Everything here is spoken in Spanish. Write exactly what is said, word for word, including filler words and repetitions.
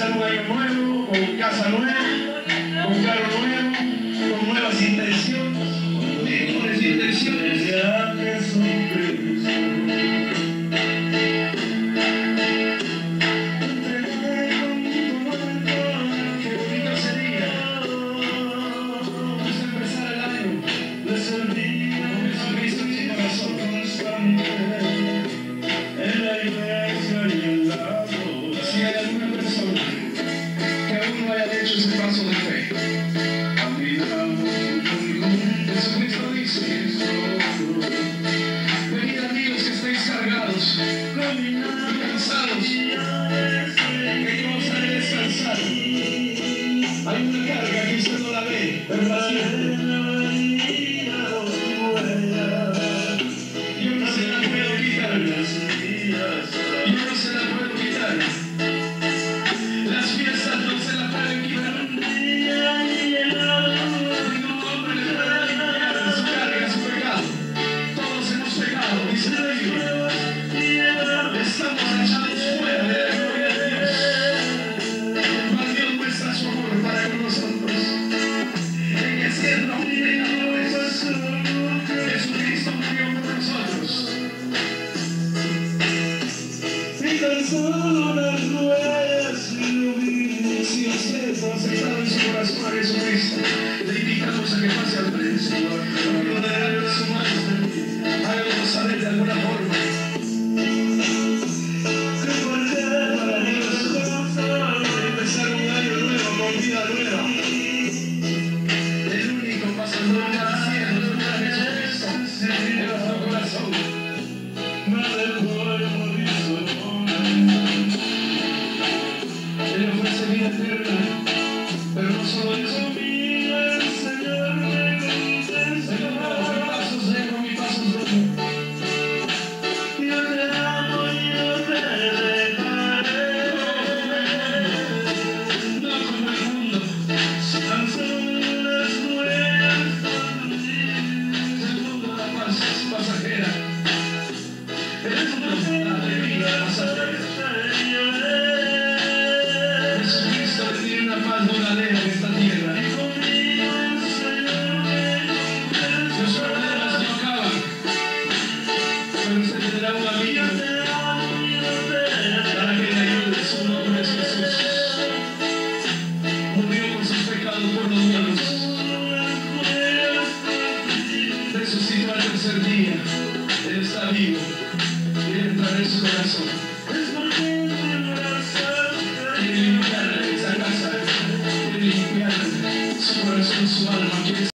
empezar un año nuevo, con casa nueva, con carro nuevo, con nuevas intenciones, mejores intenciones. Qué bonito sería empezar el año con un sonrisa en tu corazón. Si hay alguna persona que aún no haya hecho ese paso de fe, Jesucristo dice: venid amigos que estáis cargados y cansados, que yo os haré descansar. Hay una carga que usted no la ve, pero la siente. Yo no se la puedo quitar. Yo no se la puedo quitar. Las fiestas no se la pueden quitar. Ningún hombre le puede quitar su carga, su pecado. Todos hemos pecado, dice la Biblia. Estamos echados fuera de la gloria de Dios. Mas Dios muestra su amor para con nosotros. En que siendo pecadores, Jesucristo murió por nosotros. Y tan solo las ruedas iluminan. Si usted no ha aceptado en su corazón a Jesucristo, le invitamos a que pase al frente, Señor. Porque de su mano, háganos saber de alguna forma. Para Dios, empezar un año nuevo con vida nueva. El único pasador de la cielo es Jesucristo en nuestro corazón. Él ofrece vida eterna, pero no solo eso. Señor, con pasos dejo, mi pasos doy. Yo te amo y yo te dejaré. No como el mundo, tan solo las huellas. El mundo da paz pasajera. El mundo da alegría pasajera. Jesucristo tiene una paz duradera en esta tierra. Sus problemas no acaban, pero usted tendrá un amigo para que le ayude. Su nombre es Jesús. Murió por sus pecados por los míos. Resucitó al tercer día. Él está vivo. Quiere entrar en su corazón. Quiere limpiar esa casa. Quiere limpiar su corazón, su alma.